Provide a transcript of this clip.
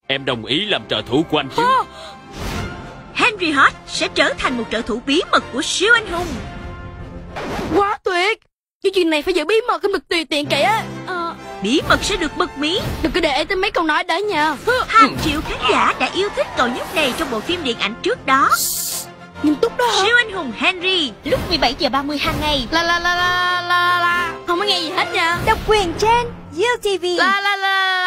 Em đồng ý làm trợ thủ của anh chứ? Henry Hot sẽ trở thành một trợ thủ bí mật của siêu anh hùng. Quá tuyệt. Cái chuyện này phải giữ bí mật, không được tùy tiện kể á. Bí mật sẽ được bật mí. Đừng có để ý tới mấy câu nói đó nha. Hàng triệu khán giả đã yêu thích cậu nhóc này trong bộ phim điện ảnh trước đó. Nghiêm túc đó hả? Siêu anh hùng Henry, lúc 17h30 hàng ngày. La. Không có nghe gì hết nha. Độc quyền trên UTV. La.